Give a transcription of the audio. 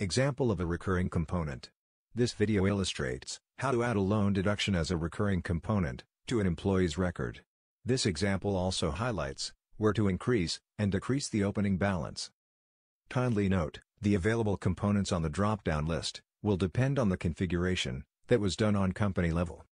Example of a recurring component. This video illustrates how to add a loan deduction as a recurring component to an employee's record. This example also highlights where to increase and decrease the opening balance. Kindly note, the available components on the drop-down list will depend on the configuration that was done on company level.